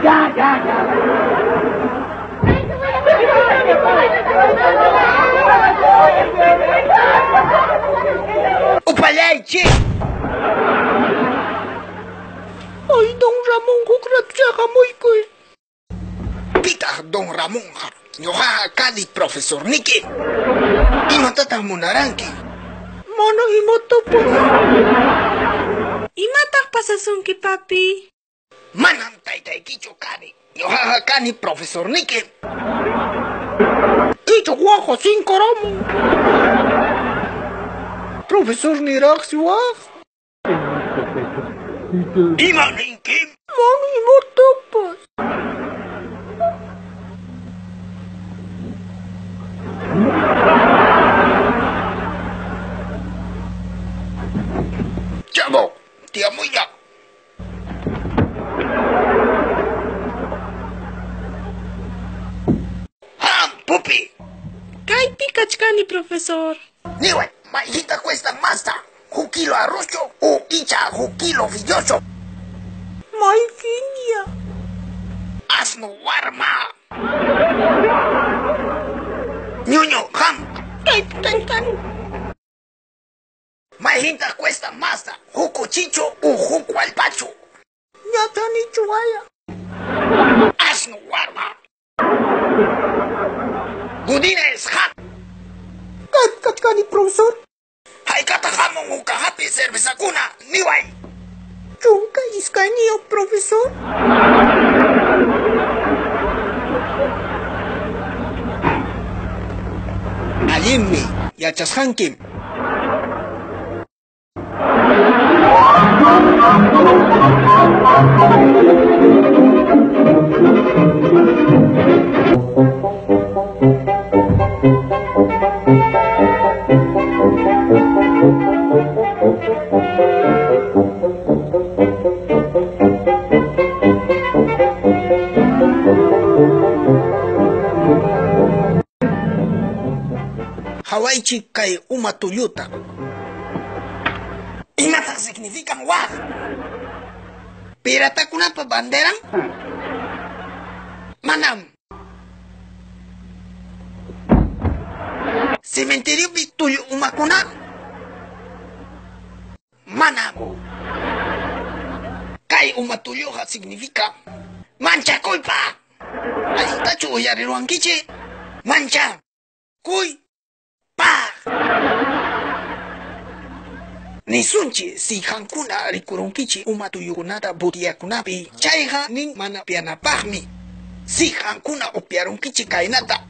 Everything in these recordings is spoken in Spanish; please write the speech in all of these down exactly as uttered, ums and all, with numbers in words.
ya, ya, ya. Upalay, che. Ay, Don Ramon, kukrat siya kamoy ko eh. Pitah Don Ramon ha. Yoha kadi Profesor Niki. Imatatang mo naranki. Mana imoto po. Imatak pasasungki, papi. Manang tay-tay kicho kani. Yoha kani Profesor Niki. Icho guajo sin karamo. Profesor Nirak si wak. Ima Niki. Mana imoto po. Chavo, te amo ya. Ham, pupi. Kay pikachkani, profesor. Niwe, mahita cuesta masta. Un kilo arrocho o icha un kilo filloso. May kinya. Asno warma. Ñuño, ham. Kay putangkan. Mahita cuesta masta. Juco chicho o juco alpacho. Nyata ni chuaya. Asno warma. Gudines, ham. Kat katkani, profesor. Hay katajamon un kahapi cerveza cuna. Niway. Chunka iskanio, profesor. Ayimmi, yachashankim. Hawaichi kay umatuyuta. Inata significan wag. Pirata kuna pa banderan? Manam. Cementerio bituyo umakuna? Manam. Kay umatuyuha significa mancha culpa. Ahí está chuyarirwan kiche. Mancha. Kuy. Pa. Nisunchi si hankuna rikurunkichi umatuyukunata butiyakunapi chayha nin mana pianapaqmi. Si hankuna upiarunkichi kainata.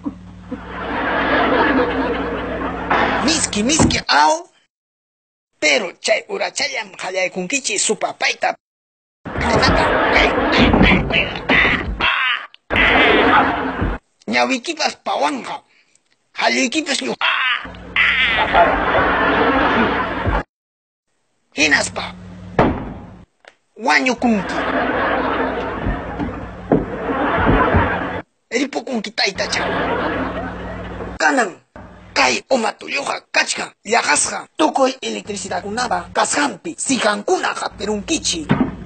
Miski miski ao. Pero chay urachayam hayaykunkichi supapaita. Kainata. Ñawikipas pawanja. Haliykipas ñu. Hinaspa. Wañukunki. Ripukunki taytacha. Kanan. Kay umatuyuqa kachkan llaqasqa tukuy electricidad kunapa kasqanpi sihankuna hapirunkichi.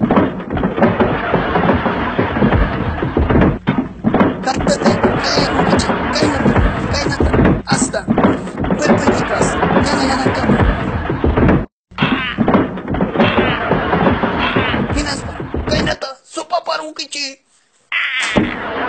Kaytata hayakunkichi kaynata kaynata hasta cuerpoykipas yana yanakama. Hinaspa kaynata sopaparunkichi.